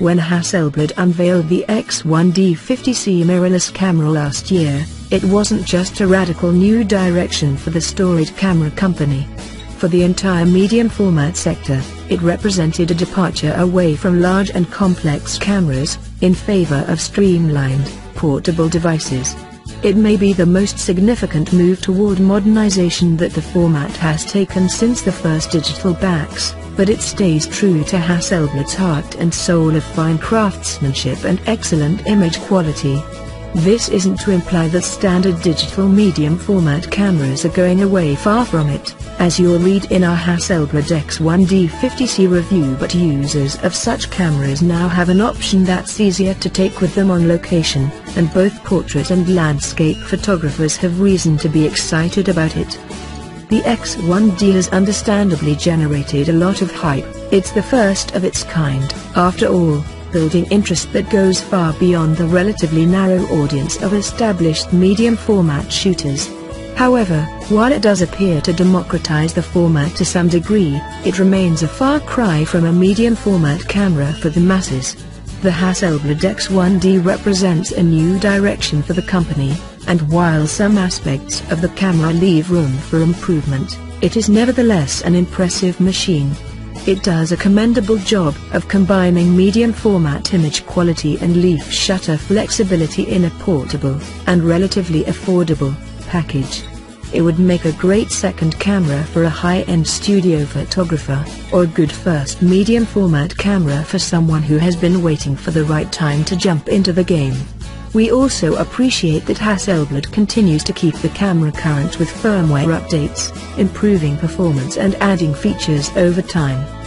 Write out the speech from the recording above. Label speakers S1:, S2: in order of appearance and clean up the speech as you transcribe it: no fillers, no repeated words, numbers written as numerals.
S1: When Hasselblad unveiled the X1D50C mirrorless camera last year, it wasn't just a radical new direction for the storied camera company. For the entire medium format sector, it represented a departure away from large and complex cameras, in favor of streamlined, portable devices. It may be the most significant move toward modernization that the format has taken since the first digital backs, but it stays true to Hasselblad's heart and soul of fine craftsmanship and excellent image quality. This isn't to imply that standard digital medium format cameras are going away, far from it, as you'll read in our Hasselblad X1D50C review, but users of such cameras now have an option that's easier to take with them on location, and both portrait and landscape photographers have reason to be excited about it. The X1D has understandably generated a lot of hype. It's the first of its kind, after all, building interest that goes far beyond the relatively narrow audience of established medium format shooters. However, while it does appear to democratize the format to some degree, it remains a far cry from a medium format camera for the masses. The Hasselblad X1D represents a new direction for the company, and while some aspects of the camera leave room for improvement, it is nevertheless an impressive machine. It does a commendable job of combining medium format image quality and leaf shutter flexibility in a portable, and relatively affordable, package. It would make a great second camera for a high-end studio photographer, or a good first medium format camera for someone who has been waiting for the right time to jump into the game. We also appreciate that Hasselblad continues to keep the camera current with firmware updates, improving performance and adding features over time.